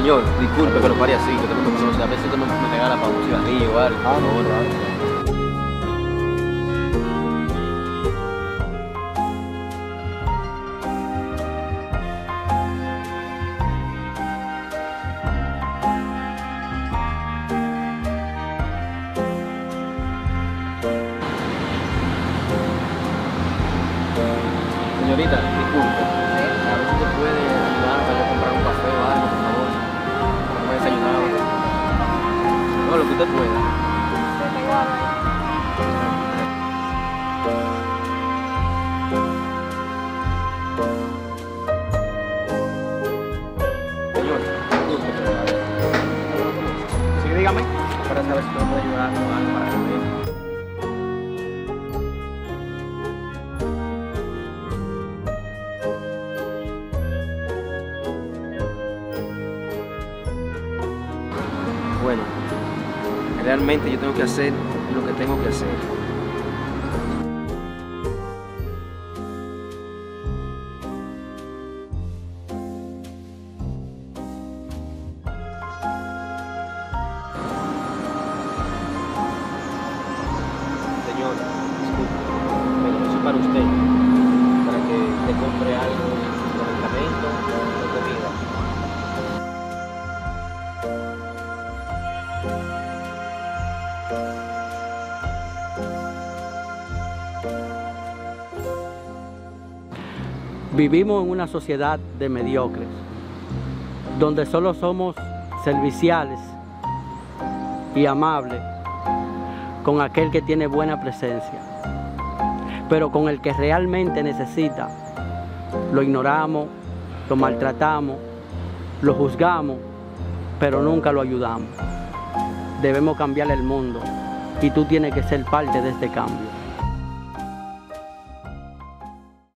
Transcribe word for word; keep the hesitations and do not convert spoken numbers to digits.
Señor, disculpe que lo pare así, que tengo que conocer. A veces usted me, me regala para un cigarrillo o algo. Ah, no, Por favor. claro. Señorita, disculpe. A ver si usted puede ayudarme para yo comprar un café o algo, por favor. No me he desayunado. No, lo que usted pueda. Señor, disculpe que lo haga. Sí, dígame. Para saber si usted me puede ayudar con algo para comer. Bueno, realmente yo tengo que hacer lo que tengo que hacer. Señor, disculpe, pero eso es para usted, para que le compre algo de medicamento o comida. Vivimos en una sociedad de mediocres, donde solo somos serviciales y amables con aquel que tiene buena presencia, pero con el que realmente necesita, lo ignoramos, lo maltratamos, lo juzgamos, pero nunca lo ayudamos. Debemos cambiar el mundo y tú tienes que ser parte de este cambio.